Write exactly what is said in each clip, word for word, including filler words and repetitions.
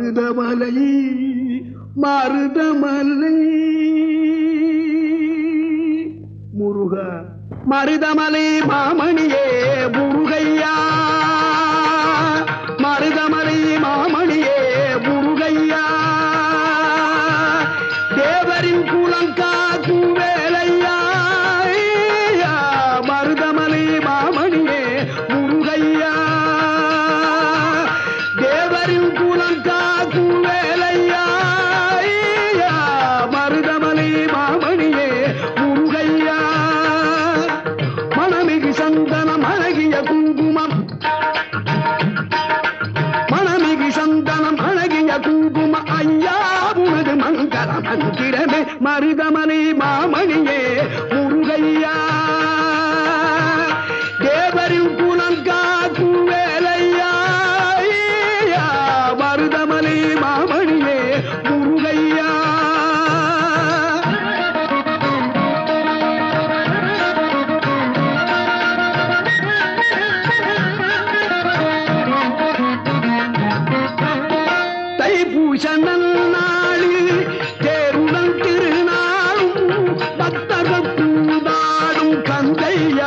மருதமலை மருதமலை முருகா மருதமலை மாமணியே முருகையா மருதமலை மாமணியே முருகையா தேவரின் குலங்காக்கும் வேலையா மருதமலை மாமணியே முருகையா தேவரின் குலங்காக்கும் வேலையா மருதமலை மாமணியே முருகையா மணமிகு சந்தனம் அழகிய குங்குமம் மணமிகு சந்தனம் அழகிய குங்கும ஐயா உனது மங்கள மந்திரமே மருதமலை மாமணியே முருகையா தேவரின் குலங்காக்கும் வேலையா மருதமலை மாமணியே முருகையா தைப்பூச நன்னாளில் தேருடன் திருநாளும் பக்தர்கள் கூடாடும் கந்தையா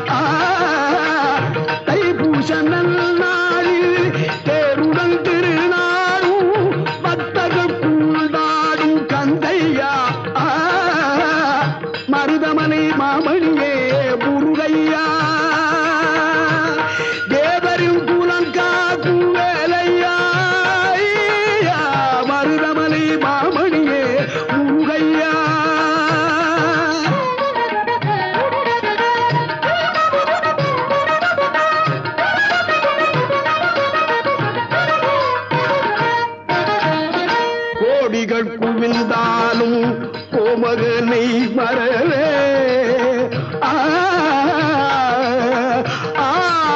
தைப்பூச நன்னாளில் தேருடன் திருநாளும் பக்தர்கள் கூடாடும் கந்தையா மருதமலை மாமணியே முருகையா தேவரின் குலங்காக்கும் வேலையா மருதமலை மாமணியே முருகையா கோடிகள் குவிந்தாலும் கோமகனை மறவே ஆ ஆ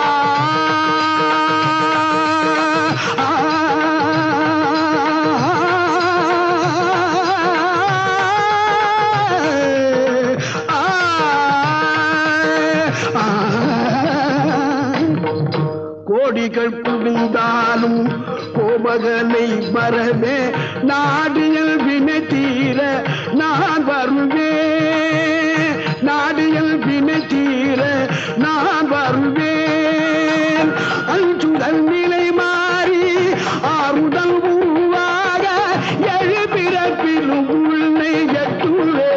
கோடிகள் குவிந்தாலும் கோமகனை மறவே நாடியல் வினை தீர நான் வருவேன் நாடியல் வினை தீர நான் வருவேன் அஞ்சுதல் நிலை மாறி ஆறுதல் உருவாக எழுபிறப்பிலும் உள்ளே எட்டுவே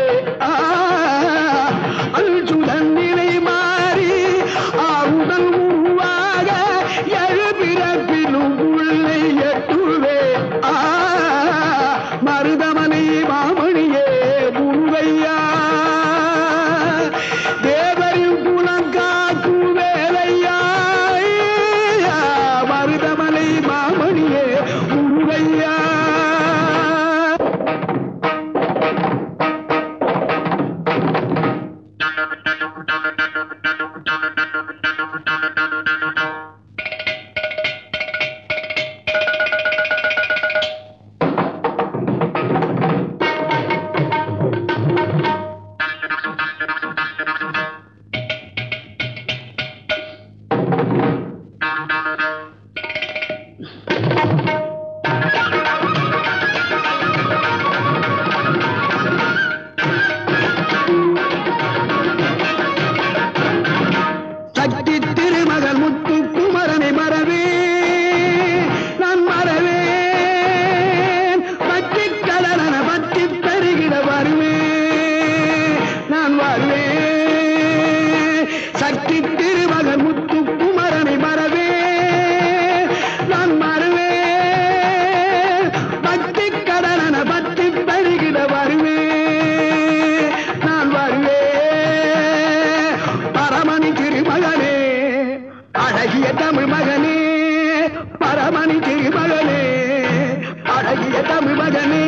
அஞ்சுதல் நிலை மாறி ஆறுதல் உருவாக எழுபிறப்பிலும் உள்ளே எட்டுவே மருதமலை மாமணியே முருகையா தேவரின் குலங்காக்கும் வேலையா மருதமலை மாமணியே முருகையா சக்தி திருமகள் முத்து குமரனை மறவே நான் மறவேன் பற்றி கடலன பற்றி பெருகிட வருவேன் நான் வருவேன் சக்தி திருமகள் முத்து குமரனை மறவே நான் மறவேன் பற்றி கடலன பற்றி பெருகிட வருவேன் நான் வருவேன் பரமணி திருமகனே அழகிய தமிழ் மகனே பரமணி திருமகனே அழகிய தமிழ் மகனே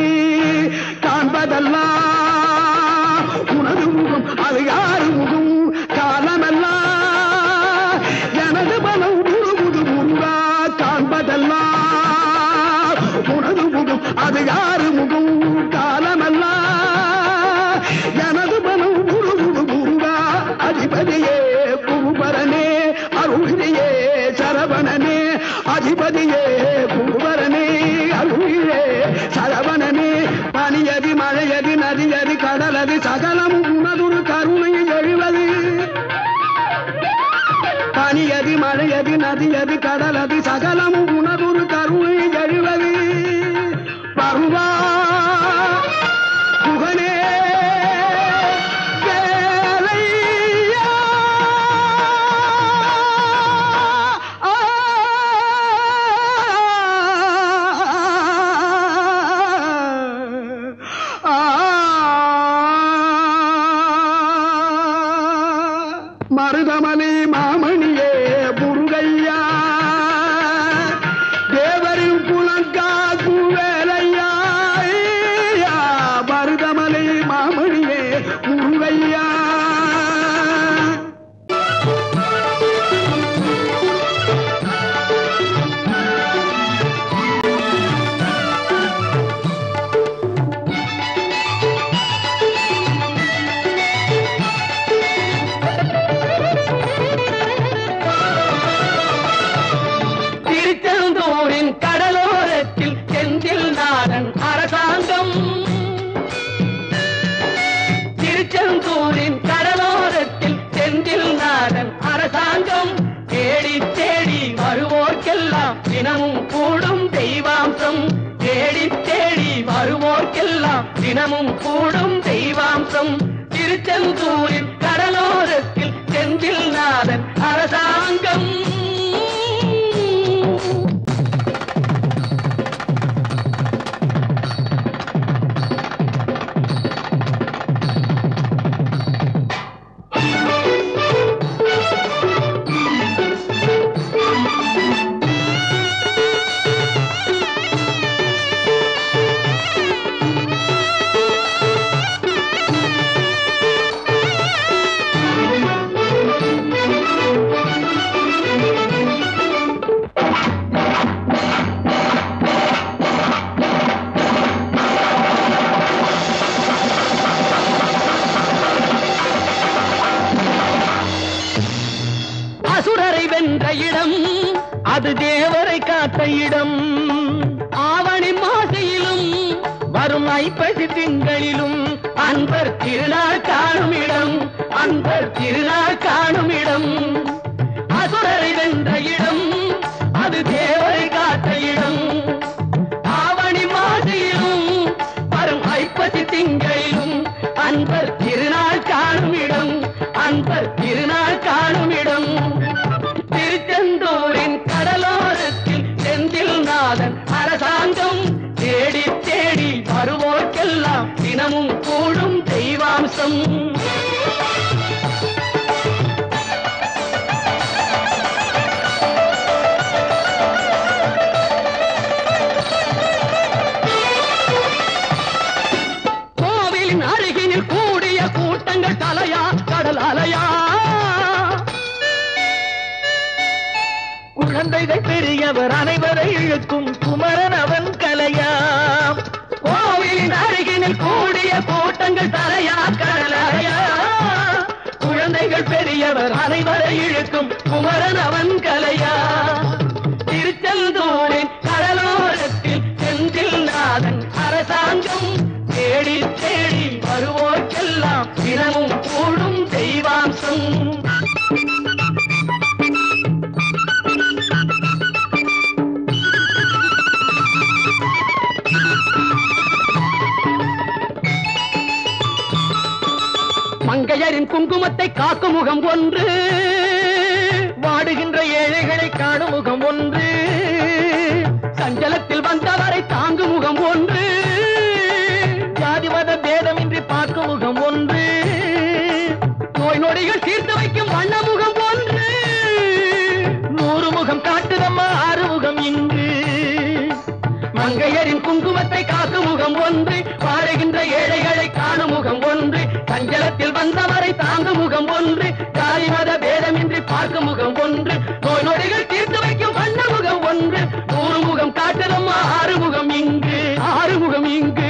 காண்பதெல்லாம் உனது முகம் அது யாரு முகம் காலமெல்லாம் எனது பலம் முழுமுது முருகா காண்பதெல்லாம் உனது முகம் அது யாரு முகம் காலமெல்லாம் எனது பலம் முழுமுது முருகா அதிபதியே குருபரனே அருளியே சரவணனே அதிபதியே குருபரனே அருள் சகலம் உனதுரு கருணை எழுவது பனியது மழையது நதியது கடலது சகலம் உனதுரு கருணை எழுவது பருவா புகனே மருதமணி மாமணியே முருகையா தேவரின் புலங்கா குவேலையா மருதமணி மாமணியே முருகையா கடலோரத்தில் செந்தில் நாடன் அரசாங்கம் திருச்செந்தூரின் கடலோரத்தில் செந்தில் நாடன் அரசாங்கம் தேடி தேடி வருவோர்க்கெல்லாம் தினமும் கூடும் தெய்வாம்சம் தேடி தேடி வருவோர்க்கெல்லாம் தினமும் கூடும் தெய்வாம்சம் திருச்செந்தூரின் கடலோரத்தில் செந்தில் நாடன் அரசாங்கம் அசுரரை வென்ற இடம் அது தேவரை காத்த இடம் ஆவணி மாசையிலும் வரும் ஐப்பசி திங்களிலும் அன்பர் திருநாள் காணும் இடம் அன்பர் திருநாள் காணும் இடம் அசுரரை வென்ற இடம் அது தேவரை காத்த இடம் ஆவணி மாசையிலும் வரும் ஐப்பசி திங்களிலும் அன்பர் திருநாள் காணும் இடம் அன்பர் திருநாள் காணும் இடம் திருச்செந்தூரின் கடலோரத்தில் செந்தில் நாதன் அரசாங்கம் தேடி தேடி வருவோர்க்கெல்லாம் தினமும் கூடும் தெய்வாம்சம் கோவிலின் அருகினில் கூடிய கூட்டங்கள் தலையா கடல் அலையா குழந்தைகள் பெரியவர் அனைவரை இழுக்கும் குமரன் அவன் கலையாம் கோவிலின் அருகினில் கூடிய கூட்டங்கள் தலையா கடலையா குழந்தைகள் பெரியவர் அனைவரை இழுக்கும் குமரன் அவன் கலையா திருச்செந்தூரின் கடலோரத்தில் செந்தில் நாதன் அரசாங்கம் தேடி தேடி வருவோர்க்கெல்லாம் தினமும் கூடும் தெய்வாம்சம் மங்கையரின் குங்குமத்தை காக்கும் முகம் ஒன்று வாடுகின்ற ஏழைகளை காணும் முகம் ஒன்று சஞ்சலத்தில் வந்தவரை தாங்கும் முகம் ஒன்று ஜாதி மத பேதமின்றி பார்க்கும் முகம் ஒன்று நோய் நொடிகள் தீர்த்து வைக்கும் வண்ண முகம் ஒன்று நூறு முகம் காட்டுதம்மா ஆறு முகம் இங்கு மங்கையரின் குங்குமத்தை காக்கும் முகம் ஒன்று வாடுகின்ற ஏழைகளை காணும் முகம் ஒன்று சஞ்சலத்தில் வந்தவரை தாங்கும் முகம் ஒன்று ஜாதி மத பேதமின்றி பார்க்கும் முகம் ஒன்று நோய் நொடிகள் தீர்த்து வைக்கும் வண்ண முகம் ஒன்று நூறு முகம் காட்டுதம்மா ஆறு முகம் இங்கு ஆறு முகம் இங்கு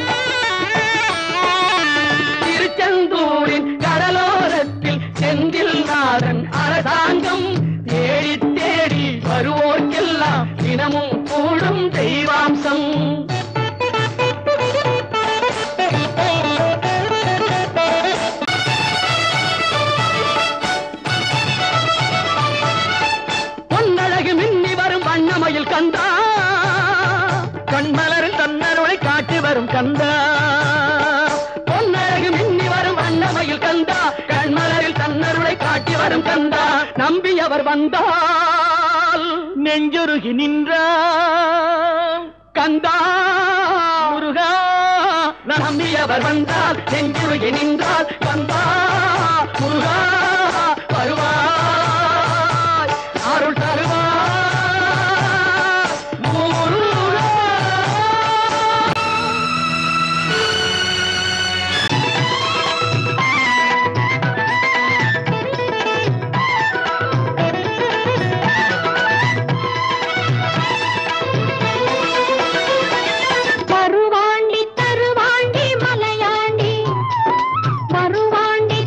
திருச்செந்தூரின் கடலோரத்தில் செந்தில் நாதன் அரசாங்கம் தேடி தேடி வருவோர்க்கெல்லாம் தினமும் கூடும் தெய்வாம்சம் வண்ணமயில் கந்தா கண்மலரில் தன்னருளை காட்டி வரும் கந்தா பொன்னழகு மின்னி வரும் வண்ணமயில் கந்தா கண்மலரில் தன்னருளை காட்டி வரும் கந்தா நம்பி அவர் வந்தால் நெஞ்சுருகி நின்றான் கந்தா முருகா நம்பி அவர் வந்தால் நெஞ்சுருகி நின்றால் கந்தா முருகா வருவாய் அருள் தருவாய் முருகா. வருவாண்டி தருவாண்டி மலையாண்டி வருவாண்டி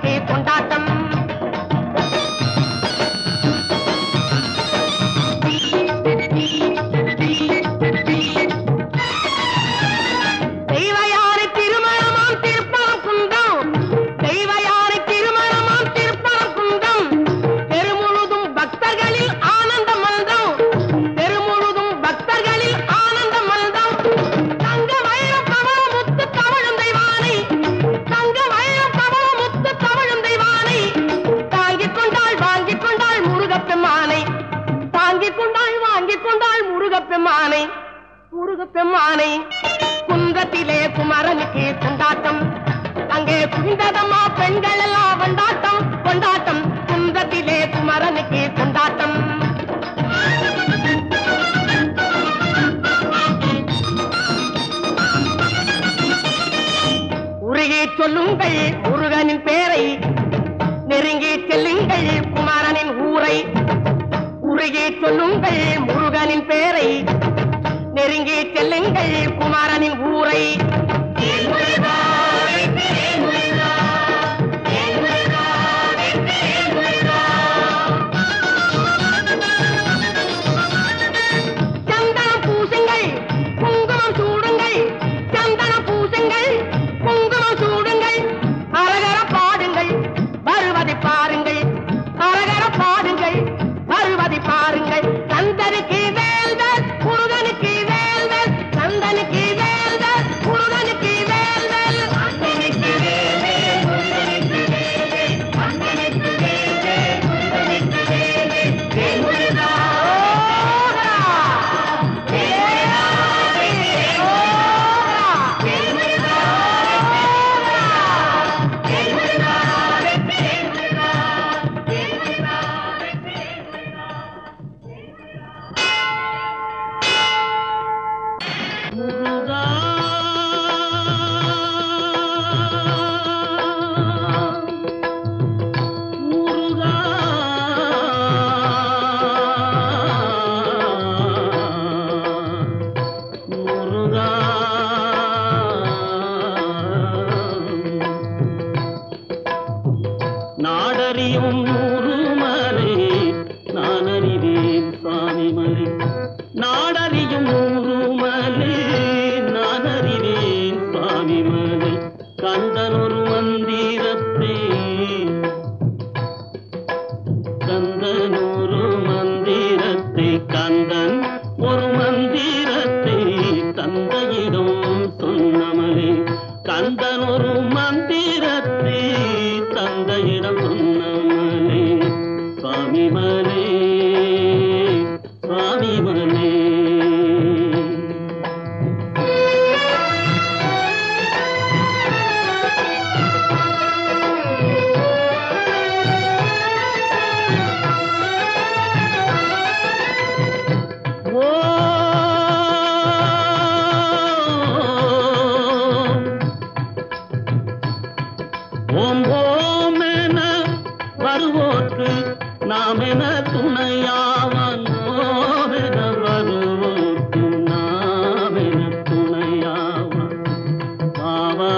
குமரனுக்கு கொண்டாட்டம். தெய்வயானை திருமணமாம் திருப்பரம் குன்றம், தெய்வயானை திருமணமாம் திருப்பரம் குன்றம். தெருமுழுதும் பக்தர்களில் ஆனந்த மல்தம், தெருமுழுதும் பக்தர்களில் ஆனந்த மல்தம். தங்க வைரம் பவள முத்து தவழும் தெய்வானை, தங்க வைரம் பவள முத்து தவழும் தெய்வானை. தாங்கிக் கொண்டாள் வாங்கிக் கொண்டாள் முருகப்பெம்மானை, தாங்கிக் கொண்டாள் வாங்கிக் கொண்டாள் முருகப்பெம்மானை, முருகப்பெம்மானை. குன்றத்திலே குமரனுக்கு கொண்டாட்டம், அங்கே குவிந்ததம்மா பெண்கள் எல்லாம் கொண்டாட்டம் கொண்டாட்டம். குன்றத்திலே குமரனுக்கு கொண்டாட்டம். உருகி சொல்லுங்கள் முருகனின் பேரை, நெருங்கி செல்லுங்கள் குமரனின் ஊரை. உருகி சொல்லுங்கள் முருகனின் பேரை, நெருங்கி செல்லுங்கள் குமரனின் ஊரை. சந்தனம் பூசுங்கள் குங்குமம் சூடுங்கள், சந்தனம் பூசுங்கள் குங்குமம் சூடுங்கள். அரகர பாடுங்கள் வருவதை பாருங்கள், அரகர பாடுங்கள் வருவதை பாருங்கள். சந்தனுக்கு வேல்வர் முருகனுக்கு வேல்வர், சந்தனுக்கு வேல்வர் முருகனுக்கு வேல்வர். சந்தனுக்கு வேல்வர் முருகனுக்கு வேல்வர், சந்தனுக்கு வேல்வர் முருகனுக்கு வேல்வர். வேல் முருகா நாடறியும் நூறுமலை நான் அறிவேன் சுவாமிமலை, நாடறியும் நூறுமலை நான் அறிவேன் சுவாமிமலை. கந்தன் ஒரு மந்திரத்தை, கந்தன் ஒரு மந்திரத்தை, கந்தன் ஒரு மந்திரத்தை தந்தையிடம் சொன்னமலை. கந்தன் ஒரு மந்திரத்தை தந்தையிடம் சொன்னமலை. சுவாமிமலை சுவாமிமலை. ஓம் ஓம் என வருவோர்க்கு நாம் என துணையாவான், ஓம் என வருவோர்க்கு நாம் என துணையாவான். வாவா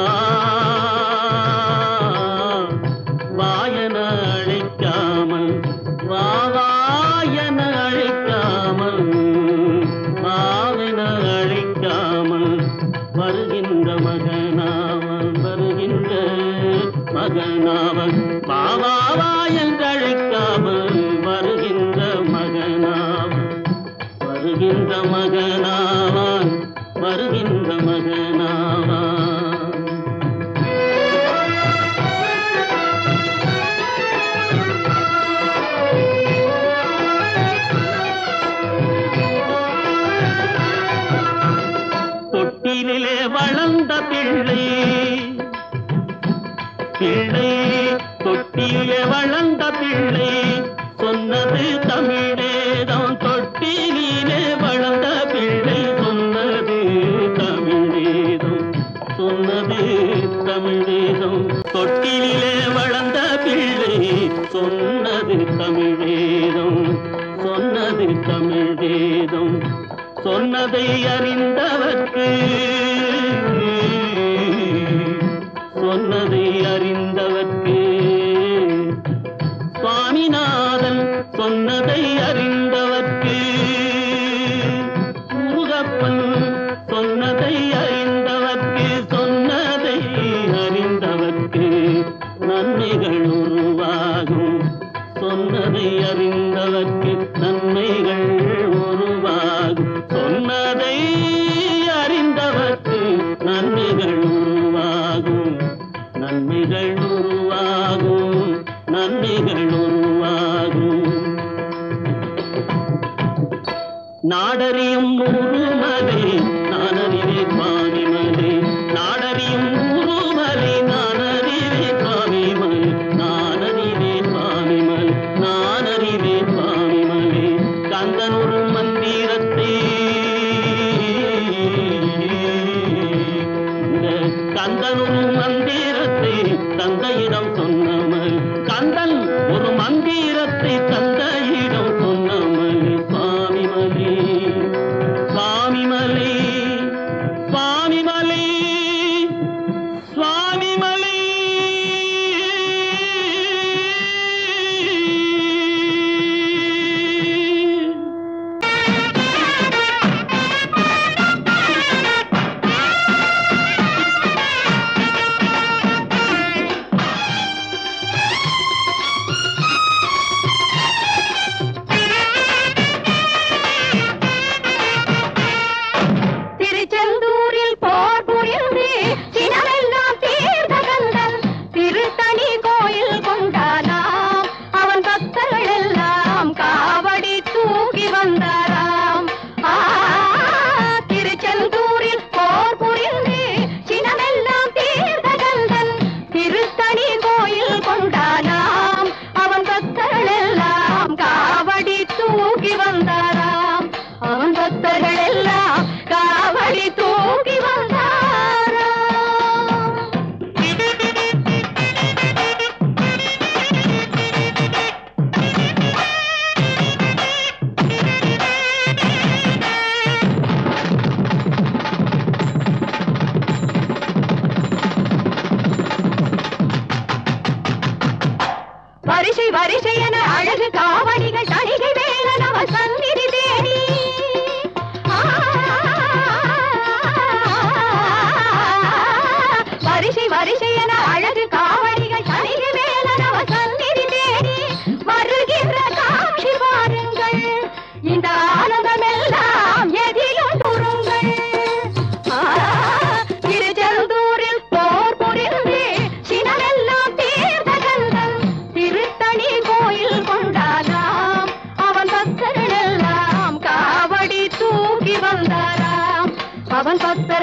வாயன அழைக்காமல், வாவாயன அழைக்காமல், வாவென அழைக்காமல் வருகின்ற மகனாவன், வருகின்ற மகனாவன். பாவாவா என்றழைக்காமல் வருகின்ற மகனாவன், வருகின்ற மகனாவான், வருகின்ற மகனாவான். தொட்டிலே வளர்ந்த பிள்ளை, பிள்ளை தொட்டிலே வளர்ந்த பிள்ளை சொன்னது தமிழேதான். தொட்டிலே வளர்ந்த பிள்ளை சொன்னது தமிழேதும், சொன்னது தமிழேதும். தொட்டிலே வளர்ந்த பிள்ளை சொன்னது தமிழேதும், சொன்னது தமிழேதும். சொன்னதை அறிந்தவர்க்கு, சொன்னதை அறிந்தவர்க்கு அறிந்தவர்க்கு முருகப்பன் சொன்னதை அறிந்தவர்க்கு சொன்னதை அறிந்தவர்க்கு நன்மைகள் உருவாகும் சொன்னதை அறிந்தவர்க்கு நன்மைகள் உருவாகும் சொன்னதை அறிந்தவர்க்கு நன்மைகள் உருவாகும் நன்மைகள் உருவாகும் நன்மைகள் உருவாகும் நாடறியும் ஊருமலை நானறிவே சுவாமிமலை நாடறியும் ஊருமலை நானறிவே சுவாமிமலை நானறிவே சுவாமிமலை நானறிவே சுவாமிமலை கந்தனொரு மந்திரத்தை கந்தனொரு மந்திரத்தை தந்தையிடம் சொன்னமல் கந்தன் ஒரு மந்திரத்தை தந்தையிடம் சொன்னமல் சுவாமிமலை சுவாமிமலை சுவாமிமலை சுவாமிமலை வரிசை வரிசை என அழகு காவடிகள் தணிகை வேலன் அவர் சந்நிதி தேடி வரிசை வரிசை என அழகு காவடிகள் தணிகை வேலன் அவர் சந்நிதி தேடி வருகின்ற காட்சி பாருங்கள் இந்த ஆனந்தமெல்லாம் எதிலும் கூறுங்கள் திருச்செந்தூரில் போர் புரிந்து சினமெல்லாம் தீர்த்த கந்தன் திருத்தணி கோயில் கொண்டாராம் அவன் பக்தர்கள் எல்லாம் காவடி தூக்கி வந்தாராம் அவன் பக்தர்